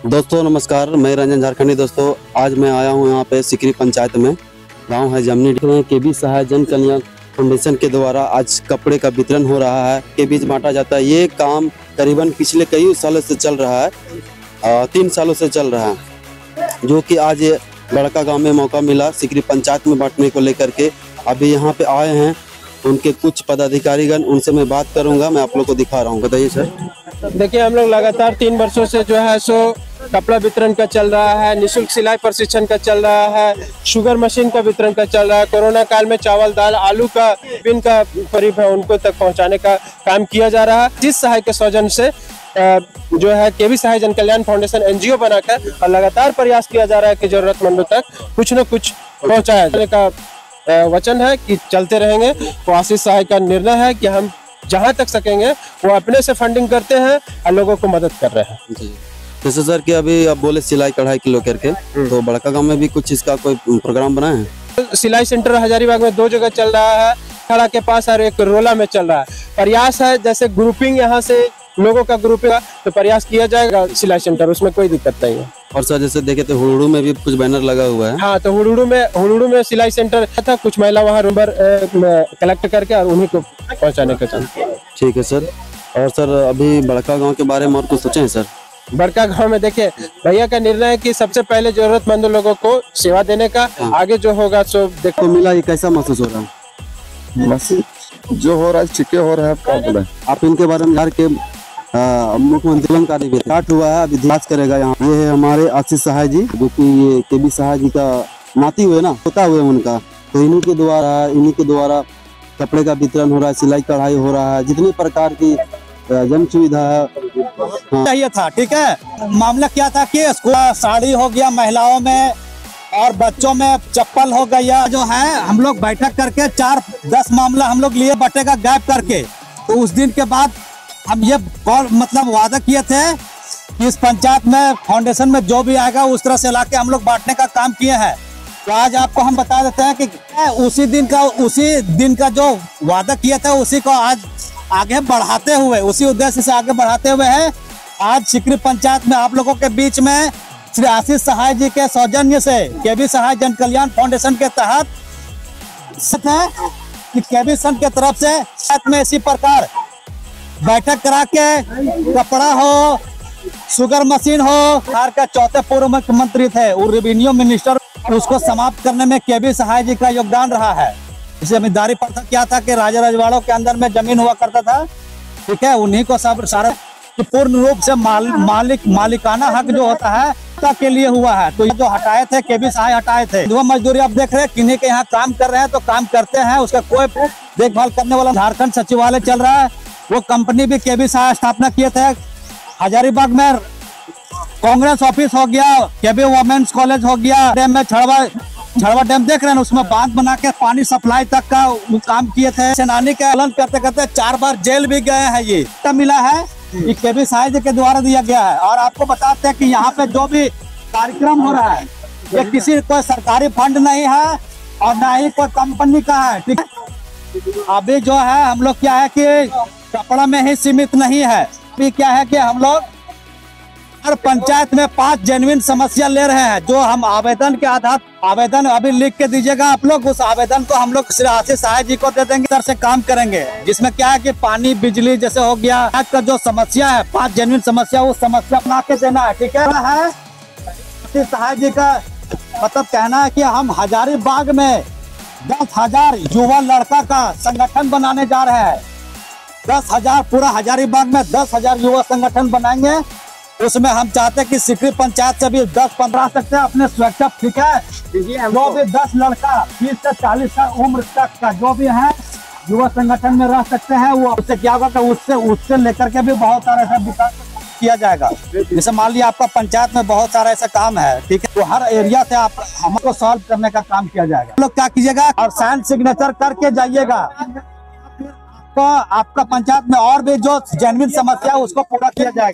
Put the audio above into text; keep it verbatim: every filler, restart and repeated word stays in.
दोस्तों नमस्कार, मैं रंजन झारखंडी। दोस्तों आज मैं आया हूँ यहाँ पे सिकरी पंचायत में, गांव है जमनी। के बी सहाय जन कल्याण फाउंडेशन के द्वारा आज कपड़े का वितरण हो रहा है, के बीच बांटा जाता है। ये काम करीबन पिछले कई सालों से चल रहा है, आ, तीन सालों से चल रहा है, जो कि आज बड़का गांव में मौका मिला सिकरी पंचायत में बांटने को लेकर के। अभी यहाँ पे आए हैं उनके कुछ पदाधिकारीगण, उनसे मैं बात करूँगा। मैं आप लोग को दिखा रहा हूँ, बताइए सर। देखिए, हम लोग लगातार तीन वर्षों से जो है सो कपड़ा वितरण का चल रहा है, निःशुल्क सिलाई प्रशिक्षण का चल रहा है, शुगर मशीन का वितरण का चल रहा है। कोरोना काल में चावल, दाल, आलू का विभिन्न का करीब है उनको तक पहुंचाने का काम किया जा रहा है। जिस सहाय के सौजन से जो है के बी सहाय जन कल्याण फाउंडेशन एनजीओ बनाकर और लगातार प्रयास किया जा रहा है कि जरूरतमंदों तक कुछ न कुछ पहुँचाया जाने का वचन है कि चलते रहेंगे। तो आशीष सहाय का निर्णय है कि हम जहाँ तक सकेंगे वो अपने से फंडिंग करते हैं और लोगों को मदद कर रहे हैं। जी, जैसे सर कि अभी आप बोले सिलाई कढ़ाई किलो करके, तो बड़का गांव में भी कुछ इसका कोई प्रोग्राम बना है? सिलाई सेंटर हजारीबाग में दो जगह चल रहा है, खड़ा के पास और एक रोला में चल रहा है। प्रयास है जैसे ग्रुपिंग यहाँ से लोगों का ग्रुप है तो प्रयास किया जाएगा सिलाई सेंटर, उसमें कोई दिक्कत नहीं है। और सर जैसे देखे तो हुड़ुड़ू में भी कुछ बैनर लगा हुआ है। हाँ, तो हुड़ुड़ू में हुड़ुड़ू में सिलाई सेंटर था, कुछ महिला वहाँ नंबर कलेक्ट करके और उन्हीं को पहुँचाने का काम। ठीक है सर। और सर अभी बड़का गांव के बारे में और कुछ सोचे हैं सर? बड़का गांव में देखिए भैया का निर्णय है कि सबसे पहले जरूरतमंद लोगों को सेवा देने का, आगे जो होगा सो देखो मिला। ये कैसा महसूस हो रहा है? महसूस जो हो रहा है, चिके हो रहा है, क्या बोले आप इनके बारे में के मुख्यमंत्री का भी स्टार्ट हुआ है, अभी जांच करेगा यहाँ। ये है हमारे आशीष सहाय जी, जो कि ये के बी सहाय जी का नाती हुए ना, होता हुए उनका। तो इन्हीं के द्वारा इन्हीं के द्वारा कपड़े का वितरण हो रहा है, सिलाई कढ़ाई हो रहा है, जितनी प्रकार की जन सुविधा है चाहिए था। ठीक है, मामला क्या था कि साड़ी हो गया महिलाओं में और बच्चों में चप्पल हो गया, जो है हम लोग बैठक करके चार दस मामला हम लोग लिए बटेगा गैप करके। तो उस दिन के बाद हम ये मतलब वादा किए थे कि इस पंचायत में फाउंडेशन में जो भी आएगा उस तरह से लाके हम लोग बांटने का काम किए हैं। तो आज आपको हम बता देते हैं कि उसी दिन का उसी दिन का जो वादा किया था उसी को आज आगे बढ़ाते हुए, उसी उद्देश्य से आगे बढ़ाते हुए है आज सिकरी पंचायत में आप लोगों के बीच में श्री आशीष सहाय जी के सौजन्य से के बी सहाय जन कल्याण फाउंडेशन के तहत कि के बी सन के तरफ से साथ में इसी प्रकार बैठक करा के कपड़ा हो, शुगर मशीन हो, बिहार का चौथे पूर्व मुख्यमंत्री थे और रेवेन्यू मिनिस्टर, उसको समाप्त करने में के बी सहाय जी का योगदान रहा है। इसे जमींदारी प्रथा क्या था कि राजा रजवाड़ों के अंदर में जमीन हुआ करता था, ठीक है, उन्हीं को सब सारा पूर्ण रूप से माल, मालिक मालिकाना हक जो होता है के लिए हुआ है। तो ये जो हटाए थे के बी सहाय हटाए थे, वो मजदूरी आप देख रहे हैं किन्हीं के यहाँ काम कर रहे हैं तो काम करते हैं, उसका कोई देखभाल करने वाला झारखंड सचिवालय चल रहा है। वो कंपनी भी के बी सहाय स्थापना किए थे। हजारीबाग में कांग्रेस ऑफिस हो गया, के बी वुमेन्स कॉलेज हो गया, डैम में छड़वा छड़वा डैम देख रहे हैं, उसमें बांध बना के पानी सप्लाई तक का वो काम किए थे। सेनानी के पालन करते करते चार बार जेल भी गए हैं। ये तब मिला है ये के बी सहाय जी के द्वारा दिया गया है। और आपको बताते हैं कि यहाँ पे जो भी कार्यक्रम हो रहा है ये किसी कोई सरकारी फंड नहीं है और न ही कोई कंपनी का है, ठीक है। अभी जो है हम लोग क्या है कि कपड़ा में ही सीमित नहीं है, अभी क्या है कि हम लोग हर पंचायत में पांच जेन्युइन समस्या ले रहे हैं, जो हम आवेदन के आधार आवेदन अभी लिख के दीजिएगा आप लोग, उस आवेदन को हम लोग श्री आशीष सहाय जी को दे देंगे, तरह से काम करेंगे। जिसमें क्या है कि पानी बिजली जैसे हो गया, आज का जो समस्या है पांच जेन्युइन समस्या, उस समस्या बना के देना है, ठीक है। आशीष सहाय जी का मतलब कहना है कि हम हजारीबाग में दस हजार युवा लड़का का संगठन बनाने जा रहे हैं। दस हजार पूरा हजारीबाग में दस हजार युवा संगठन बनाएंगे। उसमें हम चाहते हैं कि सिकरी पंचायत से भी दस पंद्रह सकते हैं अपने स्वेच्छा, ठीक है। जो भी दस लड़का तीस से चालीस का उम्र तक का जो भी है युवा संगठन में रह सकते हैं, वो उससे क्या होगा, उससे उससे लेकर के भी बहुत सारा ऐसा विकास किया जाएगा। जैसे मान लिया आपका पंचायत में बहुत सारा ऐसा काम है, ठीक है, तो हर एरिया से आप हमको सॉल्व करने का काम किया जाएगा। लोग क्या कीजिएगा और साइन सिग्नेचर करके जाइएगा, तो आपका पंचायत में और भी जो जेन्युइन समस्या है उसको पूरा किया जाएगा।